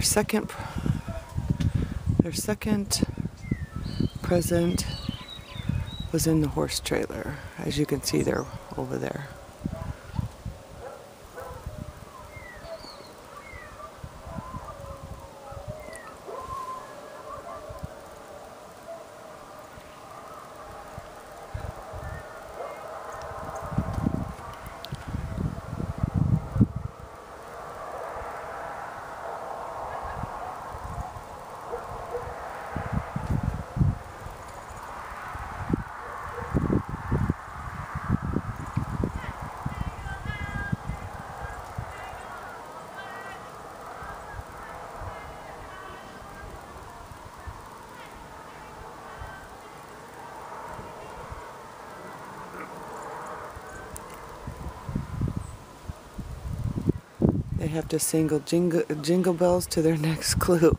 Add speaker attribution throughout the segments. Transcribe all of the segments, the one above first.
Speaker 1: second present was in the horse trailer. As you can see, they're over there. They have to single jingle bells to their next clue.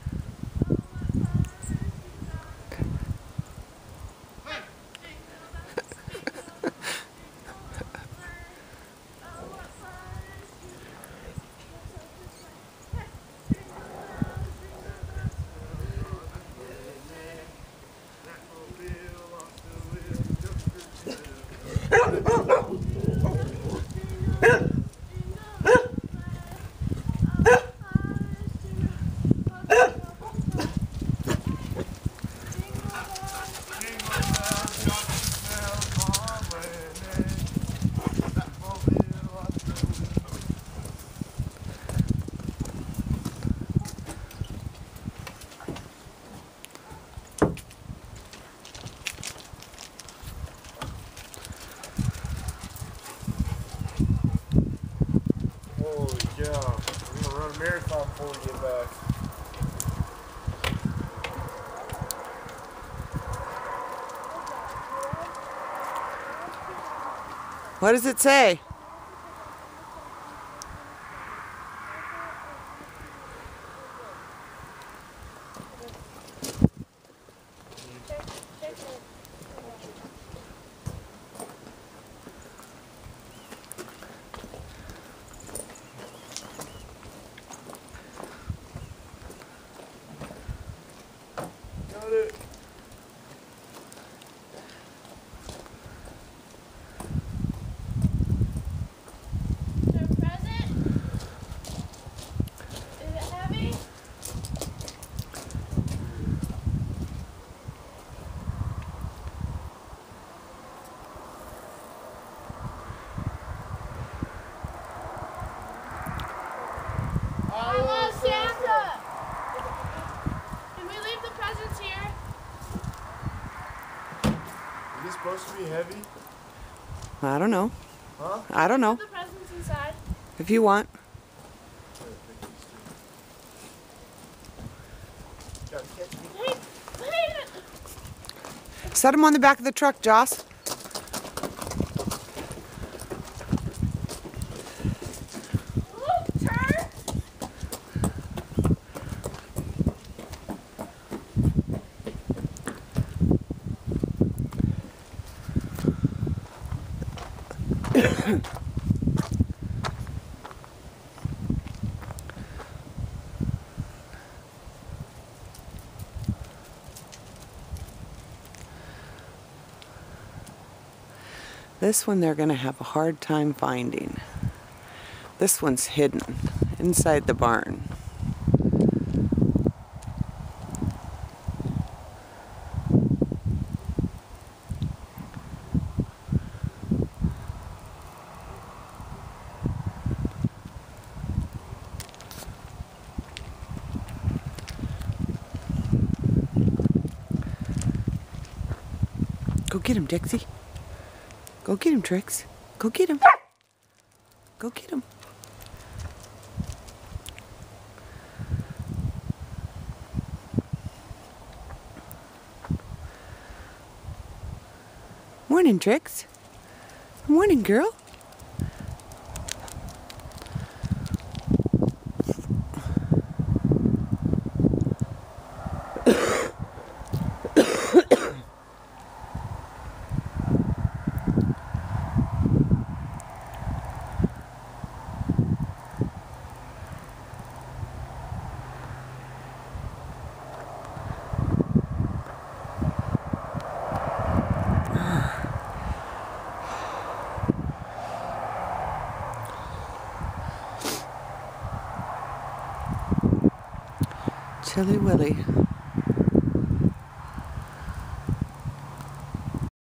Speaker 2: Holy cow. We're gonna run a marathon before we get back.
Speaker 1: What does it say?
Speaker 2: Got it.
Speaker 3: Hello, Santa! Can we leave the presents here?
Speaker 2: Is this supposed to be heavy?
Speaker 1: I don't know.
Speaker 2: Huh?
Speaker 1: I don't know.
Speaker 3: Put the presents inside.
Speaker 1: If you want.
Speaker 3: Hey, wait!
Speaker 1: Set them on the back of the truck, Joss.
Speaker 3: Turn!
Speaker 1: This one they're going to have a hard time finding. This one's hidden inside the barn. Go get him, Dixie. Go get him, Trix. Go get him. Go get him. Morning, Trix. Morning, girl. Chilly Willy.